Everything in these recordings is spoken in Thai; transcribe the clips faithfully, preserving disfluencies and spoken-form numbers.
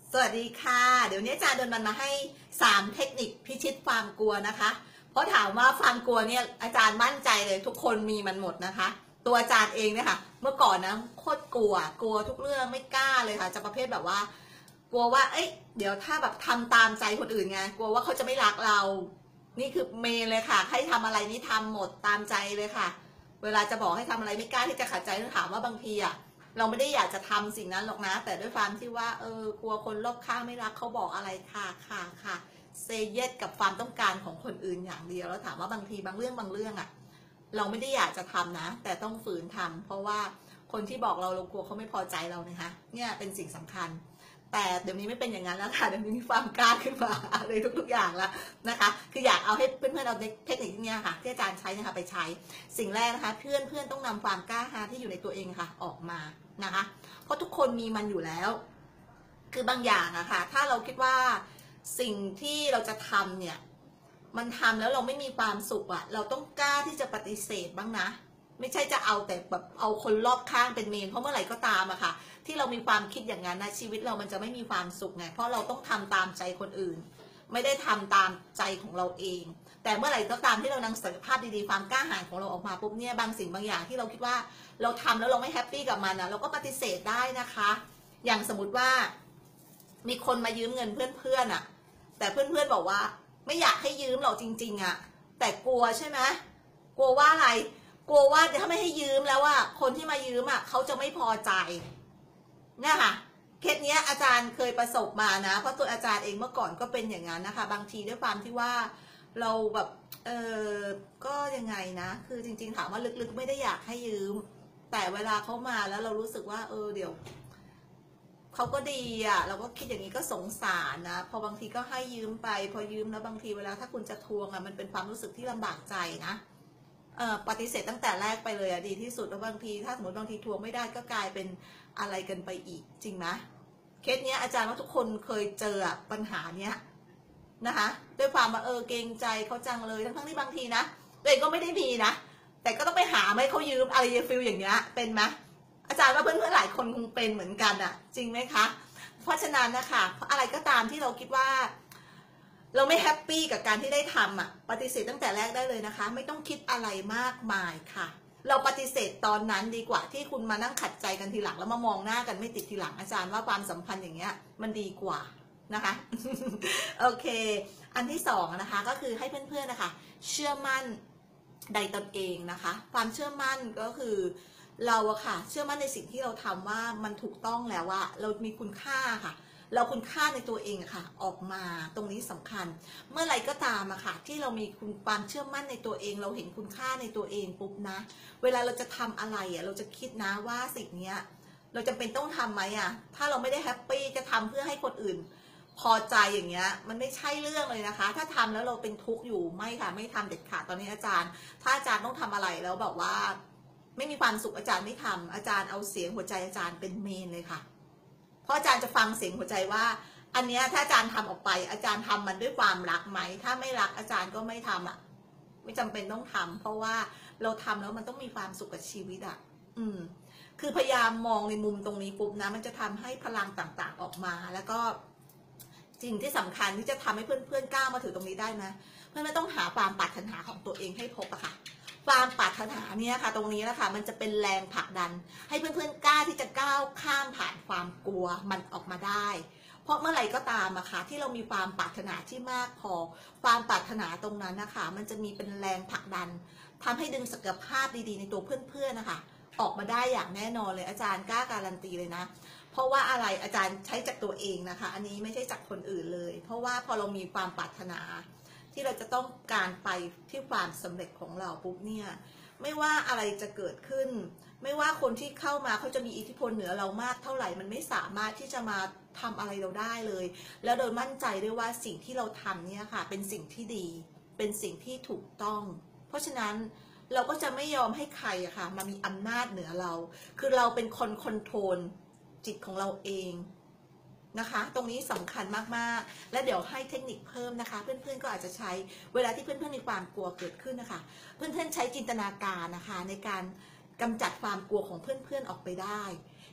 สวัสดีค่ะเดี๋ยวนี้อาจารย์เดินมันมาให้สามเทคนิคพิชิตความกลัวนะคะเพราะถามว่าความกลัวเนี่ยอาจารย์มั่นใจเลยทุกคนมีมันหมดนะคะตัวอาจารย์เองเนี่ยค่ะเมื่อก่อนนะโคตรกลัวกลัวทุกเรื่องไม่กล้าเลยค่ะจะประเภทแบบว่ากลัวว่าเอ้ยเดี๋ยวถ้าแบบทำตามใจคนอื่นไงกลัวว่าเขาจะไม่รักเรานี่คือเมนเลยค่ะให้ทำอะไรนี่ทำหมดตามใจเลยค่ะเวลาจะบอกให้ทำอะไรไม่กล้าที่จะขัดใจถามว่าบางทีอะเราไม่ได้อยากจะทำสิ่งนั้นหรอกนะแต่ด้วยความที่ว่าเออกลัวคนรอบข้างไม่รักเขาบอกอะไรค่ะค่ะค่ะเซเยสกับความต้องการของคนอื่นอย่างเดียวแล้วถามว่าบางทีบางเรื่องบางเรื่องอะเราไม่ได้อยากจะทำนะแต่ต้องฝืนทำเพราะว่าคนที่บอกเราเรากลัวเขาไม่พอใจเรานะคะเนี่ยเป็นสิ่งสำคัญแต่เดี๋ยวนี้ไม่เป็นอย่างนั้นแล้วค่ะเดี๋ยวนี้มีความกล้าขึ้นมาอะไรทุกๆอย่างแล้วนะคะคืออยากเอาให้เพื่อนๆเอาเทคนิคนี้ค่ะที่อาจารย์ใช้นะคะไปใช้สิ่งแรกนะคะเพื่อนเพื่อนต้องนำความกล้าหาญที่อยู่ในตัวเองค่ะออกมานะคะเพราะทุกคนมีมันอยู่แล้วคือบางอย่างอะค่ะถ้าเราคิดว่าสิ่งที่เราจะทำเนี่ยมันทำแล้วเราไม่มีความสุขอะเราต้องกล้าที่จะปฏิเสธบ้างนะไม่ใช่จะเอาแต่แบบเอาคนรอบข้างเป็นเมนเพราะเมื่อไหร่ก็ตามอะค่ะที่เรามีความคิดอย่างนั้นนะชีวิตเรามันจะไม่มีความสุขไงเพราะเราต้องทำตามใจคนอื่นไม่ได้ทำตามใจของเราเองแต่เมื่อไหร่ก็ตามที่เรานำศักยภาพดีๆความกล้าหาญของเราออกมาปุ๊บเนี่ยบางสิ่งบางอย่างที่เราคิดว่าเราทำแล้วเราไม่แฮปปี้กับมันนะเราก็ปฏิเสธได้นะคะอย่างสมมติว่ามีคนมายืมเงินเพื่อนๆอะแต่เพื่อนๆบอกว่าไม่อยากให้ยืมเราจริงๆอะแต่กลัวใช่ไหมกลัวว่าอะไรกลัวว่าถ้าไม่ให้ยืมแล้วว่าคนที่มายืมอ่ะเขาจะไม่พอใจเนี่ยค่ะเคสนี้อาจารย์เคยประสบมานะเพราะตัวอาจารย์เองเมื่อก่อนก็เป็นอย่างนั้นนะคะบางทีด้วยความที่ว่าเราแบบเออก็ยังไงนะคือจริงๆถามว่าลึกๆไม่ได้อยากให้ยืมแต่เวลาเขามาแล้วเรารู้สึกว่าเออเดี๋ยวเขาก็ดีอ่ะเราก็คิดอย่างนี้ก็สงสารนะพอบางทีก็ให้ยืมไปพอยืมแล้วบางทีเวลาถ้าคุณจะทวงอ่ะมันเป็นความรู้สึกที่ลำบากใจนะปฏิเสธตั้งแต่แรกไปเลยอะดีที่สุดแล้วบางทีถ้าสมมติบางทีทวงไม่ได้ก็กลายเป็นอะไรกันไปอีกจริงไหมเคสเนี้ยอาจารย์ว่าทุกคนเคยเจอปัญหาเนี้ยนะคะด้วยความว่าเออเกรงใจเขาจังเลยทั้งทั้งที่บางทีนะตัวเองก็ไม่ได้มีนะแต่ก็ต้องไปหาไม่เขายืมอะไรฟิลอย่างเงี้ยเป็นไหมอาจารย์ว่าเพื่อนๆหลายคนคงเป็นเหมือนกันอะจริงไหมคะเพราะฉะนั้นนะคะอะไรก็ตามที่เราคิดว่าเราไม่แฮปปี้กับการที่ได้ทำอ่ะปฏิเสธตั้งแต่แรกได้เลยนะคะไม่ต้องคิดอะไรมากมายค่ะเราปฏิเสธตอนนั้นดีกว่าที่คุณมานั่งขัดใจกันทีหลังแล้วมามองหน้ากันไม่ติดทีหลังอาจารย์ว่าความสัมพันธ์อย่างเงี้ยมันดีกว่านะคะ โอเคอันที่สองนะคะก็คือให้เพื่อนๆนะคะเชื่อมั่นในตนเองนะคะความเชื่อมั่นก็คือเราอะค่ะเชื่อมั่นในสิ่งที่เราทำว่ามันถูกต้องแล้วว่าเรามีคุณค่าค่ะเราคุณค่าในตัวเองค่ะออกมาตรงนี้สำคัญเมื่อไรก็ตามอะค่ะที่เรามีคุณความเชื่อมั่นในตัวเองเราเห็นคุณค่าในตัวเองปุ๊บนะเวลาเราจะทำอะไรอะเราจะคิดนะว่าสิ่งนี้เราจำเป็นต้องทำไหมอะถ้าเราไม่ได้แฮปปี้จะทำเพื่อให้คนอื่นพอใจอย่างเงี้ยมันไม่ใช่เรื่องเลยนะคะถ้าทำแล้วเราเป็นทุกข์อยู่ไม่ค่ะไม่ทำเด็ดขาดตอนนี้อาจารย์ถ้าอาจารย์ต้องทำอะไรแล้วแบบว่าไม่มีความสุขอาจารย์ไม่ทำอาจารย์เอาเสียงหัวใจอาจารย์เป็นเมนเลยค่ะเพราะอาจารย์จะฟังเสียงหัวใจว่าอันเนี้ยถ้าอาจารย์ทำออกไปอาจารย์ทำมันด้วยความรักไหมถ้าไม่รักอาจารย์ก็ไม่ทำอ่ะไม่จำเป็นต้องทำเพราะว่าเราทำแล้วมันต้องมีความสุขกับชีวิตอ่ะอืมคือพยายามมองในมุมตรงนี้ปุ๊บนะมันจะทำให้พลังต่างๆออกมาแล้วก็สิ่งที่สำคัญที่จะทำให้เพื่อนๆก้าวมาถึงตรงนี้ได้นะเพื่อนไม่ต้องหาความปรารถนาของตัวเองให้พบอะค่ะความปรารถนาเนี่ยค่ะตรงนี้นะคะมันจะเป็นแรงผลักดันให้เพื่อนๆกล้าที่จะก้าวข้ามผ่านความกลัวมันออกมาได้เพราะเมื่อไหร่ก็ตามอะค่ะที่เรามีความปรารถนาที่มากพอความปรารถนาตรงนั้นนะคะมันจะมีเป็นแรงผลักดันทำให้ดึงศักยภาพดีๆในตัวเพื่อนๆนะคะออกมาได้อย่างแน่นอนเลยอาจารย์กล้าการันตีเลยนะเพราะว่าอะไรอาจารย์ใช้จากตัวเองนะคะอันนี้ไม่ใช่จากคนอื่นเลยเพราะว่าพอเรามีความปรารถนาที่เราจะต้องการไปที่ความสำเร็จของเราปุ๊บเนี่ยไม่ว่าอะไรจะเกิดขึ้นไม่ว่าคนที่เข้ามาเขาจะมีอิทธิพลเหนือเรามากเท่าไหร่มันไม่สามารถที่จะมาทำอะไรเราได้เลยแล้วโดยมั่นใจด้วยว่าสิ่งที่เราทำเนี่ยค่ะเป็นสิ่งที่ดีเป็นสิ่งที่ถูกต้องเพราะฉะนั้นเราก็จะไม่ยอมให้ใครอะค่ะมามีอำนาจเหนือเราคือเราเป็นคนคอนโทรลจิตของเราเองนะคะตรงนี้สำคัญมากๆและเดี๋ยวให้เทคนิคเพิ่มนะคะเพื่อนๆก็อาจจะใช้เวลาที่เพื่อนๆมีความกลัวเกิดขึ้นนะคะเพื่อนๆใช้จินตนาการนะคะในการกำจัดความกลัวของเพื่อนๆออกไปได้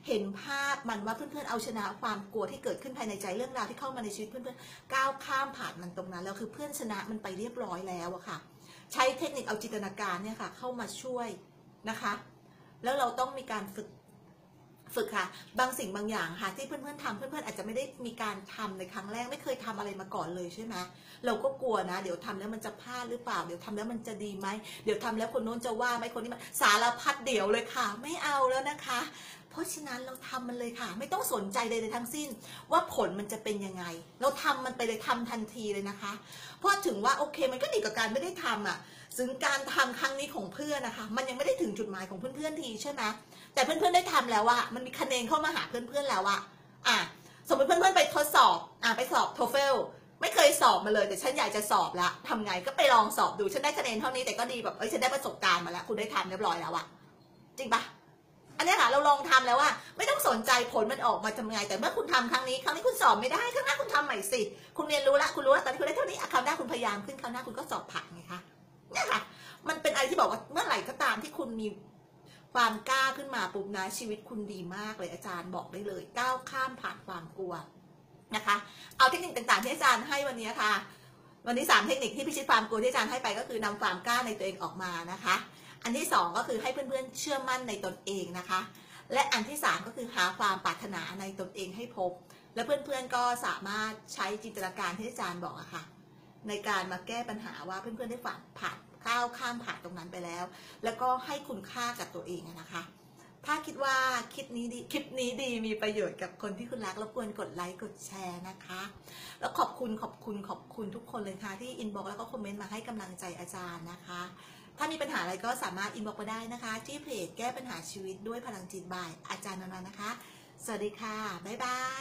เห็นภาพมันว่าเพื่อนๆเอาชนะความกลัวที่เกิดขึ้นภายในใจเรื่องราวที่เข้ามาในชีวิตเพื่อนๆก้าวข้ามผ่านมันตรงนั้นแล้วคือเพื่อนชนะมันไปเรียบร้อยแล้วอะค่ะใช้เทคนิคเอาจินตนาการเนี่ยค่ะเข้ามาช่วยนะคะแล้วเราต้องมีการฝึกฝึกค่ะบางสิ่งบางอย่างค่ะที่เพื่อนๆทำเพื่อนๆอาจจะไม่ได้มีการทำในครั้งแรกไม่เคยทำอะไรมาก่อนเลยใช่ไหมเราก็กลัวนะเดี๋ยวทำแล้วมันจะพลาดหรือเปล่าเดี๋ยวทำแล้วมันจะดีไหมเดี๋ยวทำแล้วคนโน้นจะว่าไหมคนนี้มันสารพัดเดี๋ยวเลยค่ะไม่เอาแล้วนะคะเพราะฉะนั้นเราทำมันเลยค่ะไม่ต้องสนใจใดๆทั้งสิ้นว่าผลมันจะเป็นยังไงเราทำมันไปเลยทำทันทีเลยนะคะเพราะถึงว่าโอเคมันก็ดีกว่าการไม่ได้ทำอ่ะซึ่งการทำครั้งนี้ของเพื่อนนะคะมันยังไม่ได้ถึงจุดหมายของเพื่อนๆทีใช่ไหมแต่เพื่อนๆได้ทำแล้วว่ามันมีคะแนนเข้ามาหาเพื่อนๆแล้วอะอ่ะสมมติเพื่อนๆไปทดสอบอ่ะไปสอบโทเฟลไม่เคยสอบมาเลยแต่ฉันอยากจะสอบละทำไงก็ไปลองสอบดูฉันได้คะแนนเท่านี้แต่ก็ดีแบบเอ้ยฉันได้ประสบการณ์มาแล้วคุณได้ทำเรียบร้อยแล้วอะจริงปะอันนี้ค่ะเราลองทำแล้วว่าไม่ต้องสนใจผลมันออกมาทำไงแต่เมื่อคุณทำครั้งนี้ครั้งนี้คุณสอบไม่ได้ครั้งหน้าคุณทำใหม่สิคุณเรียนรู้ละคุณรู้ว่าตอนนี้คุณได้เท่านี้คราวหน้าคุณพยายามขึ้นคราวหน้าคุณก็สอบผ่านไงคะเนี่ยค่ะมันเป็นอะไรที่บอกว่าเมื่อไหร่ก็ตามที่คุณมีความกล้าขึ้นมาปุ๊บนะชีวิตคุณดีมากเลยอาจารย์บอกได้เลยก้าวข้ามผ่านความกลัวนะคะเอาเทคนิคต่างๆที่อาจารย์ให้วันนี้ค่ะวันนี้สามเทคนิคที่พิชิตความกลัวที่อาจารย์ให้ไปก็คือนำความกล้าในตัวเองออกมานะคะอันที่สองก็คือให้เพื่อนๆเชื่อมั่นในตนเองนะคะและอันที่สามก็คือหาความปรารถนาในตนเองให้พบและเพื่อนๆก็สามารถใช้จินตนาการที่อาจารย์บอกอะค่ะในการมาแก้ปัญหาว่าเพื่อนๆได้ผ่านผ่านก้าวข้ามผ่านตรงนั้นไปแล้วแล้วก็ให้คุณค่ากับตัวเองนะคะถ้าคิดว่าคลิปนี้ดีคลิปนี้ดีมีประโยชน์กับคนที่คุณรักรบกวนกดไลค์กดแชร์นะคะแล้วขอบคุณขอบคุณขอบคุณทุกคนเลยค่ะที่อินบ็อกซ์แล้วก็คอมเมนต์มาให้กำลังใจอาจารย์นะคะถ้ามีปัญหาอะไรก็สามารถอินบ็อกซ์มาได้นะคะที่เพจแก้ปัญหาชีวิตด้วยพลังจิตบ่ายอาจารย์นนท์นะคะสวัสดีค่ะบ๊ายบาย